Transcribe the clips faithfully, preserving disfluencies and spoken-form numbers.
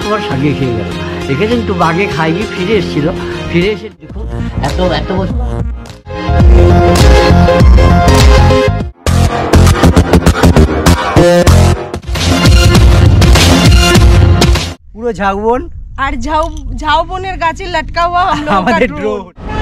তোমার সাজিয়ে খেয়ে গেল। রেখে কিন্তু বাঘে খাইনি, ফিরে এসেছিল। ফিরে এসে দেখুন এত এত পুরো ঝাউবন আর ঝাউ ঝাউবনের গাছে লটকা हुआ हम लोग का ड्रोन।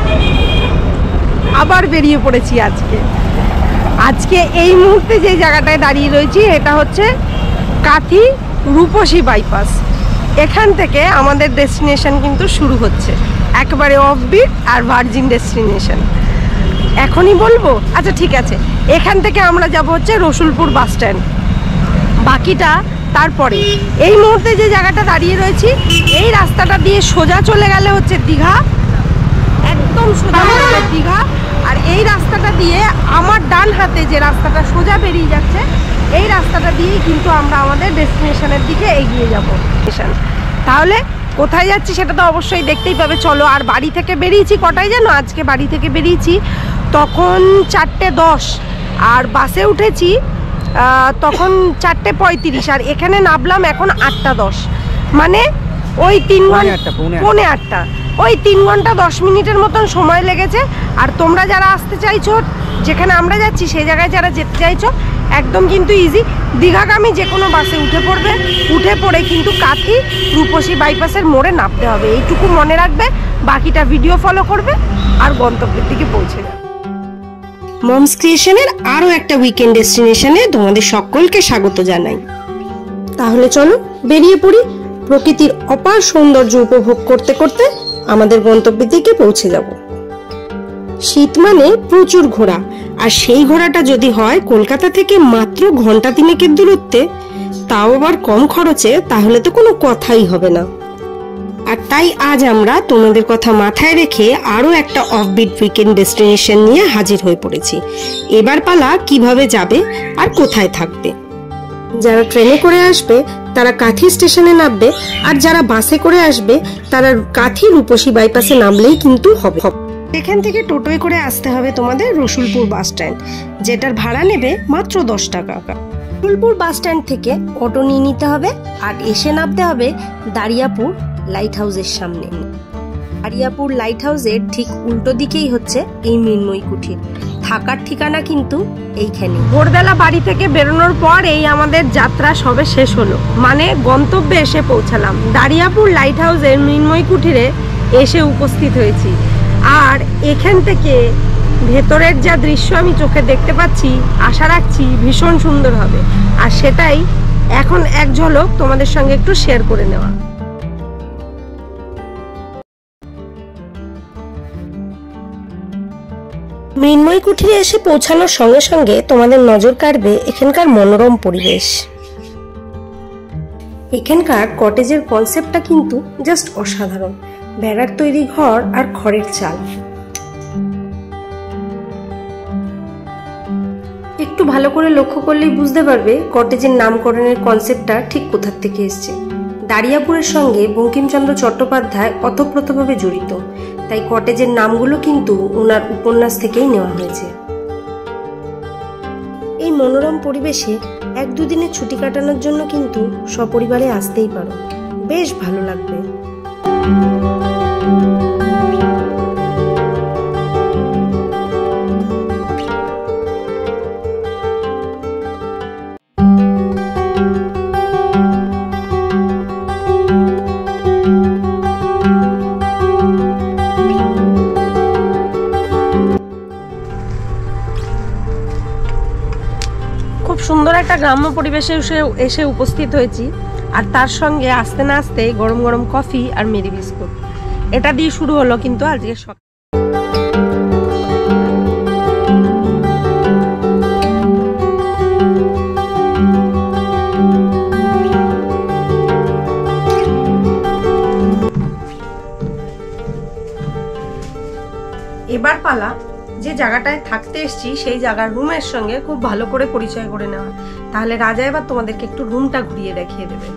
আবার বেরিয়ে পড়েছি আজকে। আজকে এই মুহূর্তে যে জায়গাটায় দাঁড়িয়ে রয়েছি এটা হচ্ছে কাথি রূপসী বাইপাস। এখান থেকে আমাদের ডেস্টিনেশন কিন্তু শুরু হচ্ছে, একবারে অফবিট আর ভার্জিন ডেস্টিনেশন। এখনই বলবো? আচ্ছা ঠিক আছে, এখান থেকে আমরা যাব হচ্ছে রসুলপুর বাস স্ট্যান্ড, বাকিটা তারপরে। এই মুহূর্তে যে জায়গাটা দাঁড়িয়ে রয়েছি এই রাস্তাটা দিয়ে সোজা চলে গেলে হচ্ছে দীঘা, একদম সোজা হচ্ছে দীঘা। আর এই রাস্তাটা দিয়ে আমার ডান হাতে যে রাস্তাটা সোজা বেরিয়ে যাচ্ছে এই রাস্তাটা দিয়েই কিন্তু আমরা আমাদের ডেস্টিনেশনের দিকে এগিয়ে যাব। তাহলে কোথায় যাচ্ছি সেটা তো অবশ্যই দেখতেই পাবে। চলো। আর বাড়ি থেকে বেরিয়েছি কটায় জানো? আজকে বাড়ি থেকে বেরিয়েছি তখন চারটে দশ, আর বাসে উঠেছি তখন চারটে পঁয়ত্রিশ, আর এখানে নামলাম এখন আটটা দশ, মানে ওই তিন ঘন্টা পৌনে আটটা ওই তিন ঘন্টা দশ মিনিটের মতন সময় লেগেছে। আর তোমরা যারা আসতে চাইছো, যেখানে আমরা যাচ্ছি সেই জায়গায় যারা যেতে চাইছো, একদম কিন্তু ইজি। দীঘাগামী যে কোনো বাসে উঠে পড়বে, উঠে পড়ে কিন্তু কাথি রূপসী বাইপাসের মোড়ে নামতে হবে, এইটুকু মনে রাখবে। বাকিটা ভিডিও ফলো করবে আর গন্তব্যের দিকে পৌঁছে যাবে। মমস ক্রিয়েশনের আরও একটা উইকেন্ড ডেস্টিনেশনে তোমাদের সকলকে স্বাগত জানাই। তাহলে চলো বেরিয়ে পড়ি, প্রকৃতির অপার সৌন্দর্য উপভোগ করতে করতে আমাদের গন্তব্যের দিকে পৌঁছে যাব। শীত মানে প্রচুর ঘোরা, আর সেই ঘোরাটা যদি হয় কলকাতা থেকে মাত্র ঘন্টা তিনেকের দূরত্বে, তাও আবার কম খরচে, তাহলে তো কোনো কথাই হবে না। আর তাই আজ আমরা তোমাদের কথা মাথায় রেখে আরও একটা অফবিট উইকেন্ড ডেস্টিনেশন নিয়ে হাজির হয়ে পড়েছি। এবার পালা কিভাবে যাবে আর কোথায় থাকবে। যারা ট্রেনে করে আসবে তারা কাথি স্টেশনে নামবে, আর যারা বাসে করে আসবে তারা কাথি রূপসী বাইপাসে নামলেই কিন্তু হবে। এখান থেকে টোটোয় করে আসতে হবে তোমাদের রসুলপুর বাস স্ট্যান্ড, যেটার ভাড়া নেবে মাত্র দশ টাকা। রসুলপুর বাস স্ট্যান্ড থেকে অটো নিয়ে নিতে হবে আর এসে নামতে হবে দারিয়াপুর লাইট হাউসের সামনে। দারিয়াপুর লাইট হাউসের ঠিক উল্টো দিকেই হচ্ছে এই মৃন্ময়ী কুঠির। থাকার ঠিকানা কিন্তু এইখানে। ভোরবেলা বাড়ি থেকে বেরোনোর পর এই আমাদের যাত্রা সবে শেষ হলো, মানে গন্তব্যে এসে পৌঁছালাম। দারিয়াপুর লাইট হাউসের মৃন্ময়ী কুঠিরে এসে উপস্থিত হয়েছি। আর এখান থেকে ভেতরের যা দৃশ্য আমি চোখে দেখতে পাচ্ছি, আশা রাখছি ভীষণ সুন্দর হবে। আর সেটাই এখন এক ঝলক তোমাদের সঙ্গে একটু শেয়ার করে নেওয়া। মৃন্ময়ী কুঠিরে এসে পৌঁছানোর সঙ্গে সঙ্গে তোমাদের নজর কাড়বে এখানকার মনোরম পরিবেশ। এখানকার কটেজের কনসেপ্টটা কিন্তু জাস্ট অসাধারণ। ভেড়ার তৈরি ঘর আর খড়ের চাল। একটু ভালো করে লক্ষ্য করলেই বুঝতে পারবে কটেজের নামকরণের কনসেপ্টটা ঠিক কোথা থেকে এসছে। দারিয়াপুরের সঙ্গে বঙ্কিমচন্দ্র চট্টোপাধ্যায় ওতপ্রোতভাবে জড়িত, তাই কটেজের নামগুলো কিন্তু ওনার উপন্যাস থেকেই নেওয়া হয়েছে। এই মনোরম পরিবেশে এক দুদিনের ছুটি কাটানোর জন্য কিন্তু সপরিবারে আসতেই পারো, বেশ ভালো লাগবে। খুব সুন্দর একটা গ্রাম্য পরিবেশে এসে এসে উপস্থিত হয়েছি। আর তার সঙ্গে আসতে না আসতে গরম গরম কফি আর মেরি বিস্কুট, এটা দিয়ে শুরু হলো কিন্তু আজকে সকাল। এবার পালা যে জায়গাটায় থাকতে এসেছি সেই জায়গার রুমের সঙ্গে খুব ভালো করে পরিচয় করে নেওয়া। তাহলে রাজা এবার তোমাদেরকে একটু রুমটা ঘুরিয়ে দেখিয়ে দেবে।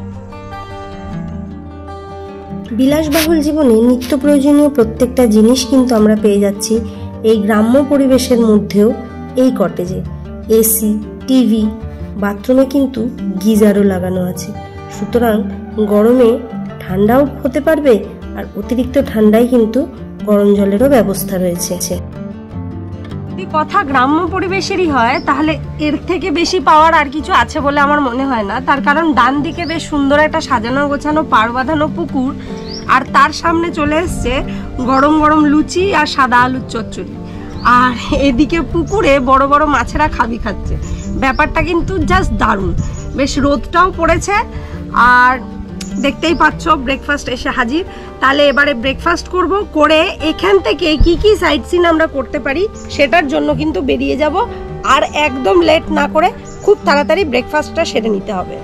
বিলাসবহুল জীবনে নিত্য প্রয়োজনীয় প্রত্যেকটা জিনিস কিন্তু আমরা পেয়ে যাচ্ছি এই গ্রাম্য পরিবেশের মধ্যেও এই কটেজে। এসি, টিভি, বাথরুমে কিন্তু গিজারও লাগানো আছে। সুতরাং গরমে ঠান্ডাও হতে পারবে, আর অতিরিক্ত ঠান্ডায় কিন্তু গরম জলেরও ব্যবস্থা রয়েছে। যদি কথা গ্রাম্য পরিবেশেরই হয় তাহলে এর থেকে বেশি পাওয়ার আর কিছু আছে বলে আমার মনে হয় না। তার কারণ ডান দিকে বেশ সুন্দর একটা সাজানো গোছানো পাড় বাঁধানো পুকুর, আর তার সামনে চলে এসছে গরম গরম লুচি আর সাদা আলুর চচ্চড়ি, আর এদিকে পুকুরে বড় বড় মাছেরা খাবি খাচ্ছে। ব্যাপারটা কিন্তু জাস্ট দারুণ। বেশ রোদটাও পড়েছে, আর দেখতেই পাচ্ছ ব্রেকফাস্ট এসে হাজির। তাহলে এবারে ব্রেকফাস্ট করব, করে এখান থেকে কি কি সাইট সিন আমরা করতে পারি সেটার জন্য কিন্তু বেরিয়ে যাব। আর একদম লেট না করে খুব তাড়াতাড়ি ব্রেকফাস্টটা সেরে নিতে হবে।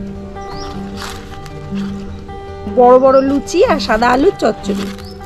বড় বড় লুচি আর সাদা আলুর চচ্চড়ি।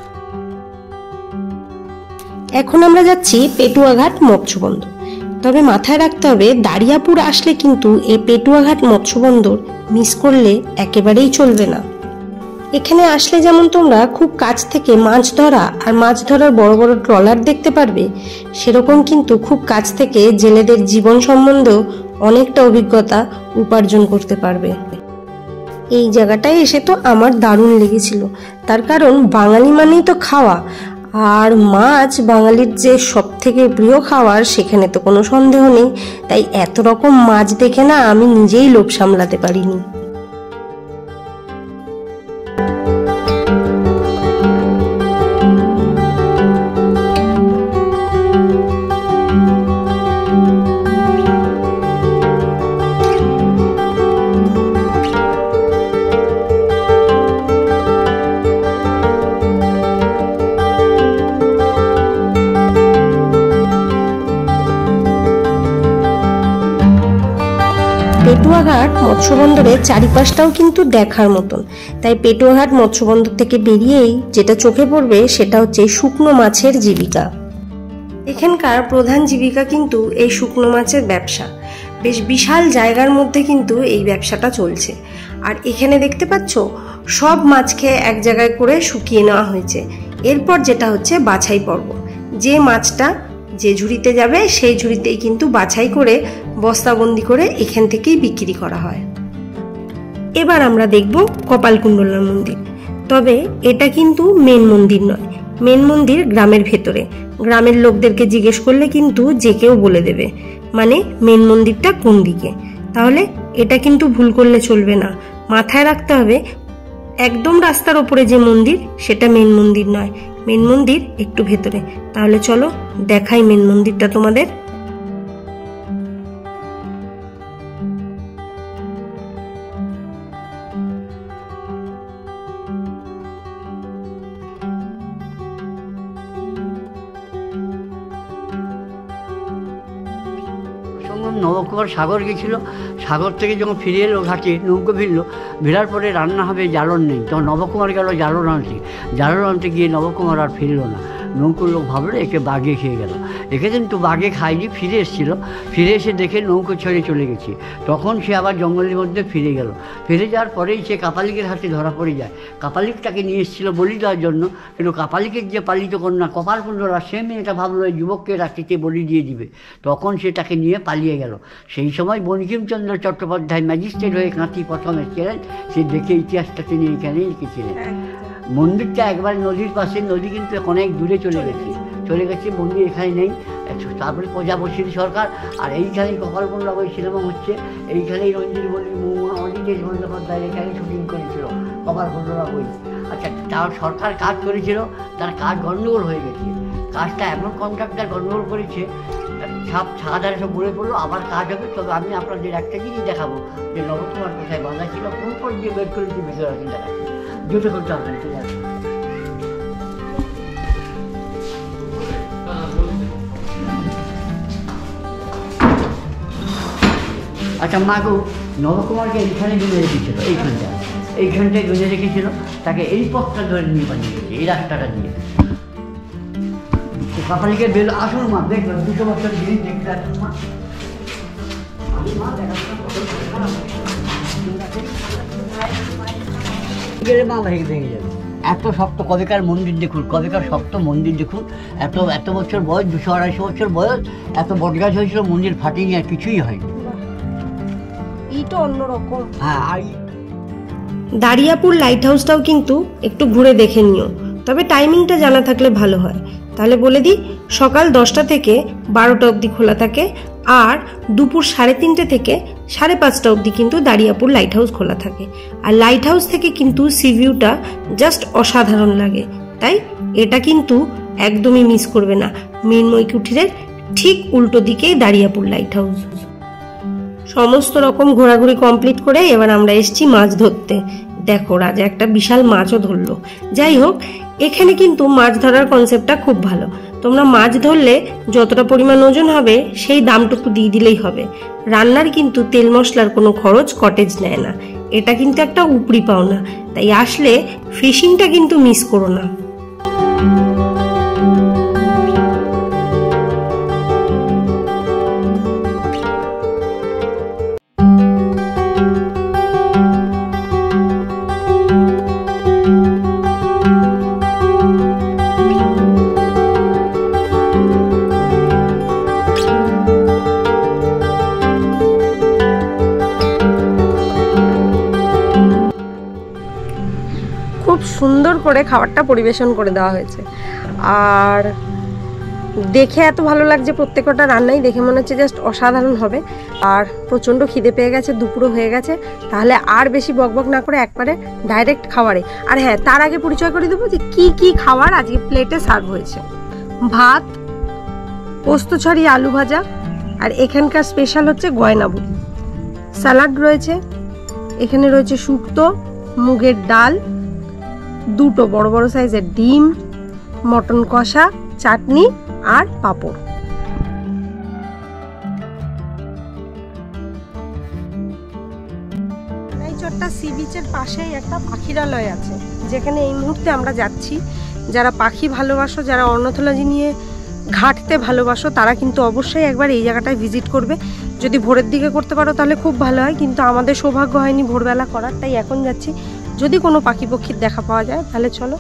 এখন আমরা যাচ্ছি পেটুয়াঘাট মৎস্য বন্দর। তবে মাথায় রাখতে হবে দারিয়াপুর আসলে কিন্তু এই পেটুয়াঘাট মৎস্য বন্দর মিস করলে একেবারেই চলবে না। এখানে আসলে যেমন তোমরা খুব কাছ থেকে মাছ ধরা আর মাছ ধরার বড় বড় ট্রলার দেখতে পারবে, সেরকম কিন্তু খুব কাছ থেকে জেলেদের জীবন সম্বন্ধেও অনেকটা অভিজ্ঞতা উপার্জন করতে পারবে। এই জায়গাটায় এসে তো আমার দারুণ লেগেছিল, তার কারণ বাঙালি মানেই তো খাওয়া, আর মাছ বাঙালির যে সব থেকে প্রিয় খাবার সেখানে তো কোনো সন্দেহ নেই। তাই এত রকম মাছ দেখে না আমি নিজেই লোভ সামলাতে পারিনি। পেটুয়াঘাট মৎস্যবন্দরের চারিপাশটাও কিন্তু দেখার মতন। তাই পেটুয়াঘাট মৎস্যবন্দর থেকে বেরিয়েই যেটা চোখে পড়বে সেটা হচ্ছে শুকনো মাছের জীবিকা। এখানকার প্রধান জীবিকা কিন্তু এই শুকনো মাছের ব্যবসা। বেশ বিশাল জায়গার মধ্যে কিন্তু এই ব্যবসাটা চলছে। আর এখানে দেখতে পাচ্ছ সব মাছকে এক জায়গায় করে শুকিয়ে নেওয়া হয়েছে। এরপর যেটা হচ্ছে বাছাই পর্ব। যে মাছটা যে ঝুড়িতে যাবে সেই ঝুড়িতেই কিন্তু বাছাই করে বস্তাবন্দি করে এখান থেকেই বিক্রি করা হয়। এবার আমরা দেখব কপালকুণ্ডলা মন্দির। তবে এটা কিন্তু মেন মন্দির নয়, মেন মন্দির গ্রামের ভেতরে। গ্রামের লোকদেরকে জিজ্ঞেস করলে কিন্তু যে কেউ বলে দেবে মানে মেন মন্দিরটা কোন দিকে। তাহলে এটা কিন্তু ভুল করলে চলবে না, মাথায় রাখতে হবে একদম রাস্তার ওপরে যে মন্দির সেটা মেন মন্দির নয়, মেন মন্দির একটু ভেতরে। তাহলে চলো দেখাই মেন মন্দিরটা তোমাদের। নবকুমার সাগর গেছিলো, সাগর থেকে যখন ফিরে এলো ঘাটে নৌকো ভিড়লো, ভিড়ার পরে রান্না হবে জালন নেই, তখন নবকুমার গেল জালন আনতে। জালন আনতে গিয়ে নবকুমার আর ফিরলো না। নৌকোর লোক ভাবলো একে বাঘে খেয়ে গেল। একে কিন্তু বাঘে খায়নি, ফিরে এসেছিল। ফিরে এসে দেখে নৌকো ছেড়ে চলে গেছি। তখন সে আবার জঙ্গলের মধ্যে ফিরে গেল। ফিরে যাওয়ার পরেই সে কাপালিকের হাতে ধরা পড়ে যায়। কাপালিক তাকে নিয়ে এসেছিল বলি দেওয়ার জন্য, কিন্তু কাপালিকের যে পালিত কন্যা কপালকুণ্ডলা সে মেয়েটা ভাবলো এই যুবককে রাত্রিতে বলি দিয়ে দিবে। তখন সে তাকে নিয়ে পালিয়ে গেল। সেই সময় বঙ্কিমচন্দ্র চট্টোপাধ্যায় ম্যাজিস্ট্রেট হয়ে কাঁথি প্রথম এসেছিলেন। সে দেখে ইতিহাসটা তিনি এখানেই লিখেছিলেন। মন্দিরটা একবার নদীর পাশে, নদী কিন্তু অনেক দূরে চলে গেছে চলে গেছে মন্দির এখানে নেই। তারপরে প্রজাপতি সরকার, আর এইখানেই কপালকুণ্ডলা বই সিনেমা হচ্ছে, এইখানেই রঞ্জিত বলি অজিতেশ বন্দ্যোপাধ্যায় এখানে শুটিং করেছিল কপালকুণ্ডলা বই। আচ্ছা, তার সরকার কাজ করেছিল, তার কাজ গণ্ডগোল হয়ে গেছে। কাজটা এমন কন্ট্রাক্টর গণ্ডগোল করেছে, ছাপ ছাদারে সব বলে পড়লো আবার কাজ হবে। তবে আমি আপনাদের একটা জিনিস দেখাবো যে নবকুমার কোথায় বাঁধা ছিল, কোন পর দিয়ে বের করেছি ভেতরে আছে দেখাচ্ছি, দুটো করতে হবে। ঠিক আছে, আচ্ছা মাগো, নবকুমারকে এইখানে গুঁজে রেখেছিল, এইখানটা এইখানটায় গুঁজে রেখেছিল। তাকে এই পথটা ধরে নিয়ে পাঠিয়ে গেছে, এই রাস্তাটা দিয়ে। কাপালিকে বেল আসুন মা, দেখবেন দুটো বছর জিনিস দেখতে আসুন মা। গেলে মা ভেঙে ভেঙে যাবে। এত শক্ত কবেকার মন্দির দেখুন, কবেকার শক্ত মন্দির দেখুন। এত এত বছর বয়স, দুশো আড়াইশো বছর বয়স, এত বটগাছ হয়েছিল, মন্দির ফাটেনি, আর কিছুই হয়নি। এইটা অন্যরকম। হ্যাঁ, আর দারিয়াপুর লাইট হাউসটাও কিন্তু একটু ঘুরে দেখে নিও, তবে টাইমিংটা জানা থাকলে ভালো হয়। তাহলে বলে দিই, সকাল দশটা থেকে বারোটা অবধি খোলা থাকে, আর দুপুর সাড়ে তিনটে থেকে সাড়ে পাঁচটা অবধি কিন্তু দারিয়াপুর লাইট হাউস খোলা থাকে। আর লাইট হাউস থেকে কিন্তু সি ভিউটা জাস্ট অসাধারণ লাগে, তাই এটা কিন্তু একদমই মিস করবে না। মৃন্ময়ী কুঠিরের ঠিক উল্টো দিকেই দারিয়াপুর লাইট হাউস। সমস্ত রকম ঘোরাঘুরি কমপ্লিট করে এবার আমরা এসেছি মাছ ধরতে। দেখো রাজা একটা বিশাল মাছও ধরলো। যাই হোক, এখানে কিন্তু মাছ ধরার কনসেপ্টটা খুব ভালো। তোমরা মাছ ধরলে যতটা পরিমাণ ওজন হবে সেই দামটুকু দিয়ে দিলেই হবে। রান্নার কিন্তু তেল মশলার কোনো খরচ কটেজ নেয় না, এটা কিন্তু একটা উপরি পাওনা। তাই আসলে ফিশিংটা কিন্তু মিস করো না। খুব সুন্দর করে খাবারটা পরিবেশন করে দেওয়া হয়েছে, আর দেখে এত ভালো লাগছে। প্রত্যেকটা রান্নাই দেখে মনে হচ্ছে জাস্ট অসাধারণ হবে। আর প্রচণ্ড খিদে পেয়ে গেছে, দুপুরও হয়ে গেছে, তাহলে আর বেশি বকবক না করে একবারে ডাইরেক্ট খাবারে। আর হ্যাঁ, তার আগে পরিচয় করে দেবো যে কী কী খাবার আজকে প্লেটে সার্ভ হয়েছে। ভাত, পোস্ত ছাড়িয়ে আলু ভাজা, আর এখানকার স্পেশাল হচ্ছে গয়নাবুড়ি। স্যালাড রয়েছে, এখানে রয়েছে শুক্তো, মুগের ডাল, দুটো বড় বড় সাইজের ডিম, মটন কষা, চাটনি আর পাঁপড়। কানাইচট্টা সি বিচের পাশেই একটা পাখিরালয় আছে, যেখানে এই মুহূর্তে আমরা যাচ্ছি। যারা পাখি ভালোবাসো, যারা অর্নিথোলজি নিয়ে ঘাঁটতে ভালোবাসো, তারা কিন্তু অবশ্যই একবার এই জায়গাটায় ভিজিট করবে। যদি ভোরের দিকে করতে পারো তাহলে খুব ভালো হয়, কিন্তু আমাদের সৌভাগ্য হয়নি ভোরবেলা করার, তাই এখন যাচ্ছি। যদি কোনো পাখি পক্ষীর দেখা পাওয়া যায় তাহলে চলো।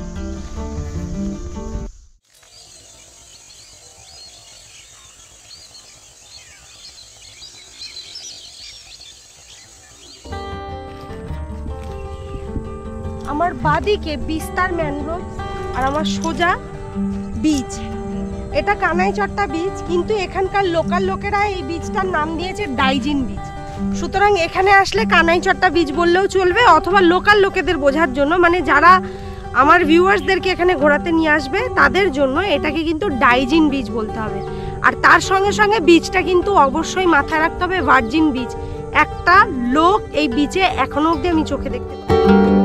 আমার বাদিকে বিস্তার ম্যানগ্রোভ, আর আমার সোজা বিচ। এটা কানাইচট্টা বিচ, কিন্তু এখানকার লোকাল লোকেরা এই বিচটার নাম দিয়েছে ডাইজিন বিচ। সুতরাং এখানে আসলে কানাইচট্টা বিচ বললেও চলবে, অথবা লোকাল লোকেদের বোঝার জন্য, মানে যারা আমার ভিউয়ার্সদেরকে এখানে ঘোরাতে নিয়ে আসবে তাদের জন্য এটাকে কিন্তু ডাইজিন বিচ বলতে হবে। আর তার সঙ্গে সঙ্গে বিচটা কিন্তু অবশ্যই মাথায় রাখতে হবে ভার্জিন বিচ। একটা লোক এই বিচে এখনো অবধি আমি চোখে দেখতে পাই।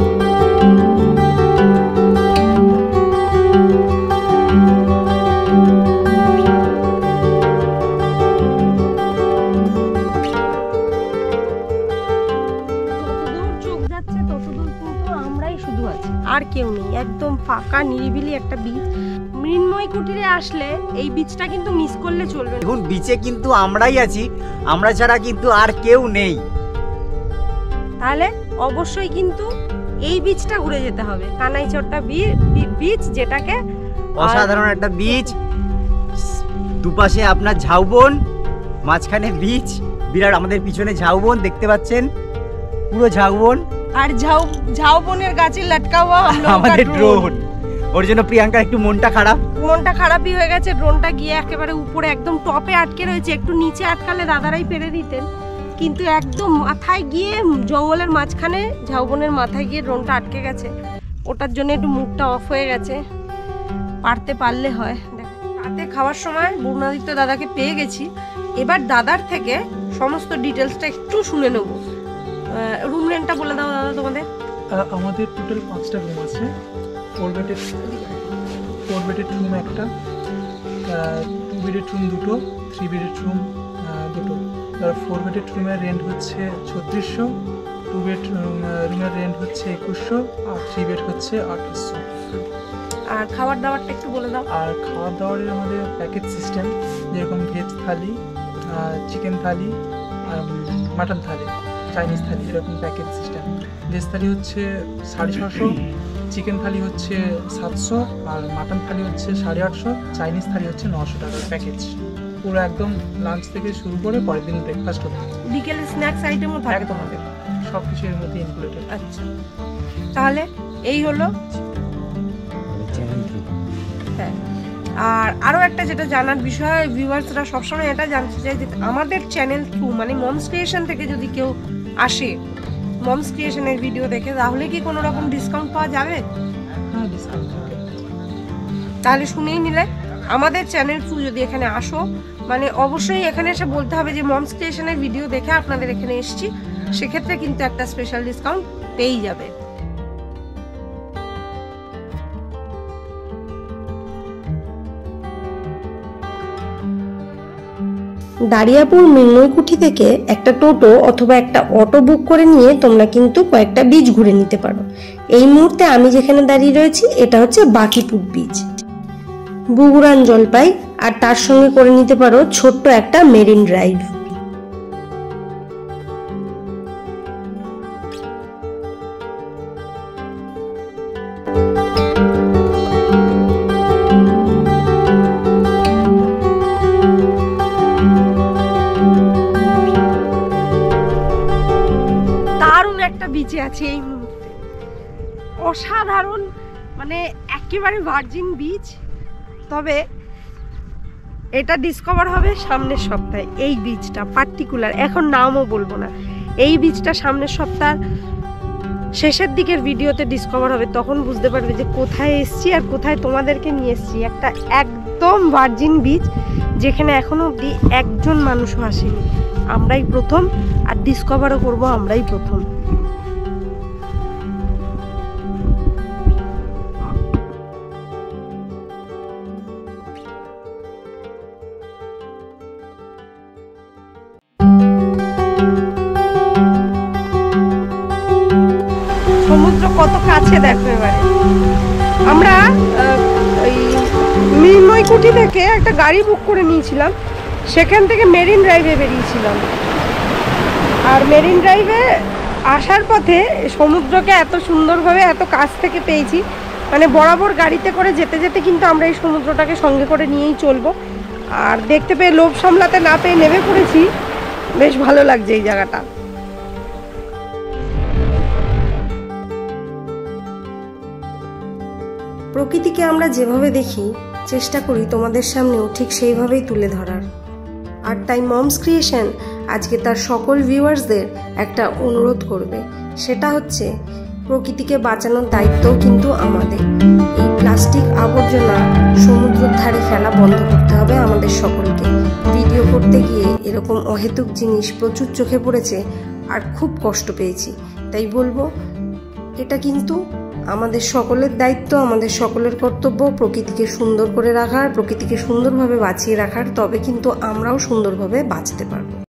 আর কেউ নেই, একদম ফাঁকা নিরিবিলি একটা বিচ। মৃন্ময়ী কুটিরে আসলে এই বিচটা কিন্তু মিস করলে চলবে না। এখন বিচে কিন্তু আমরাই আছি, আমরা ছাড়া কিন্তু আর কেউ নেই। তাহলে অবশ্যই কিন্তু এই বিচটা ঘুরে যেতে হবে, কানাইচট্টা বিচ, যেটাকে অসাধারণ একটা বিচ। দুপাশে আপনার ঝাউবন, মাঝখানে বিচ, বিরাট আমাদের পিছনে ঝাউবন দেখতে পাচ্ছেন, পুরো ঝাউবন। আর ঝাউ ঝাউবনের গাছে লটকা हुआ আমাদের ড্রোন। ওর জন্য প্রিয়াঙ্কার একটু মনটা খারাপ, মনটা খারাপই হয়ে গেছে। ড্রোনটা গিয়ে একেবারে উপরে একদম টপে আটকে রয়েছে। একটু নিচে আটকালে দাদারাই পেরে দিতেন, কিন্তু একদম মাথায় গিয়ে জঙ্গলের মাঝখানে ঝাউবনের মাথায় গিয়ে ড্রোনটা আটকে গেছে। ওটার জন্য একটু মুখটা অফ হয়ে গেছে। পারতে পারলে হয়। রাতে খাওয়ার সময় বরুণাদিত্য দাদাকে পেয়ে গেছি। এবার দাদার থেকে সমস্ত ডিটেলসটা একটু শুনে নেব। রুম রেন্টটা বলে দাও দাদা তোমাদের। আমাদের টোটাল পাঁচটা রুম আছে। ফোর বেডের ফোর বেডের রুম একটা, টু বেডের রুম দুটো, থ্রি বেডের রুম দুটো। আর ফোর বেডের রুমের রেন্ট হচ্ছে ছত্রিশশো, টু বেড রুমের রেন্ট হচ্ছে একুশশো, আর থ্রি বেড হচ্ছে আঠাশশো। আর খাবার দাবারটা একটু বলে দাও। আর খাবার দাবারের আমাদের প্যাকেজ সিস্টেম, যেরকম ভেজ থালি, চিকেন থালি, আর মাটন থালি, চাইনিজ থালি, এরকম প্যাকেজ সিস্টেম। ভেজ থালি হচ্ছে সাড়ে ছশো, চিকেন থালি হচ্ছে সাতশো, আর মাটন থালি হচ্ছে সাড়ে আটশো, চাইনিজ থালি হচ্ছে নশো টাকার প্যাকেজ। পুরো একদম লাঞ্চ থেকে শুরু করে পরের দিন ব্রেকফাস্ট হতে। বিকেলে স্ন্যাক্স আইটেমও থাকে তোমাদের সব কিছু এর মধ্যে ইনক্লুডেড। আচ্ছা, তাহলে এই হলো। হ্যাঁ, আর আরও একটা যেটা জানার বিষয়, ভিউয়ার্সরা সবসময় এটা জানতে চায় যে আমাদের চ্যানেল থ্রু মানে মমস ক্রিয়েশন থেকে যদি কেউ আসে, মমস ক্রিয়েশনের ভিডিও দেখে, তাহলে কি কোনো রকম ডিসকাউন্ট পাওয়া যাবে? হ্যাঁ, ডিসকাউন্ট থাকে। তাহলে শুনেই নিলে, আমাদের চ্যানেল থ্রু যদি এখানে আসো, মানে অবশ্যই এখানে এসে বলতে হবে যে মমস ক্রিয়েশনের ভিডিও দেখে আপনাদের এখানে এসেছি, সেক্ষেত্রে কিন্তু একটা স্পেশাল ডিসকাউন্ট পেয়েই যাবে। দারিয়াপুর মৃন্ময়কুঠি থেকে একটা টোটো অথবা একটা অটো বুক করে নিয়ে তোমরা কিন্তু কয়েকটা বীচ ঘুরে নিতে পারো। এই মুহূর্তে আমি যেখানে দাঁড়িয়ে রয়েছি এটা হচ্ছে বাকিপুর বীচ, বুগুরান জলপাই, আর তার সঙ্গে করে নিতে পারো ছোট্ট একটা মেরিন ড্রাইভ। বিচে আছে এই মুহূর্তে, অসাধারণ, মানে একেবারে ভার্জিন বিচ। তবে এটা ডিসকভার হবে সামনের সপ্তাহে, এই বিচটা পার্টিকুলার, এখন নামও বলবো না। এই বিচটা সামনের সপ্তাহ শেষের দিকের ভিডিওতে ডিসকভার হবে, তখন বুঝতে পারবে যে কোথায় এসছি আর কোথায় তোমাদেরকে নিয়ে এসছি। একটা একদম ভার্জিন বিচ, যেখানে এখনো অবধি একজন মানুষও আসেনি, আমরাই প্রথম, আর ডিসকভারও করবো আমরাই প্রথম। সমুদ্র কত কাছে দেখো। এবারে আমরা ওই মৃন্ময়কুঠি থেকে একটা গাড়ি বুক করে নিয়েছিলাম, সেখান থেকে মেরিন ড্রাইভে বেরিয়েছিলাম। আর মেরিন ড্রাইভে আসার পথে সমুদ্রকে এত সুন্দরভাবে এত কাছ থেকে পেয়েছি, মানে বরাবর গাড়িতে করে যেতে যেতে কিন্তু আমরা এই সমুদ্রটাকে সঙ্গে করে নিয়েই চলবো। আর দেখতে পেয়ে লোভ সামলাতে না পেয়ে নেমে পড়েছি, বেশ ভালো লাগছে এই জায়গাটা। প্রকৃতিকে আমরা যেভাবে দেখি, চেষ্টা করি তোমাদের সামনেও ঠিক সেইভাবেই তুলে ধরার। আর তাই মমস ক্রিয়েশন আজকে তার সকল ভিউয়ার্সদের একটা অনুরোধ করবে, সেটা হচ্ছে প্রকৃতিকে বাঁচানোর দায়িত্বও কিন্তু আমাদের। এই প্লাস্টিক আবর্জনা সমুদ্রের ধারে ফেলা বন্ধ করতে হবে আমাদের সকলকে। ভিডিও করতে গিয়ে এরকম অহেতুক জিনিস প্রচুর চোখে পড়েছে আর খুব কষ্ট পেয়েছি। তাই বলবো, এটা কিন্তু আমাদের সকলের দায়িত্ব, আমাদের সকলের কর্তব্য প্রকৃতিকে সুন্দর করে রাখার, প্রকৃতিকে সুন্দরভাবে বাঁচিয়ে রাখার, তবে কিন্তু আমরাও সুন্দরভাবে বাঁচতে পারবো।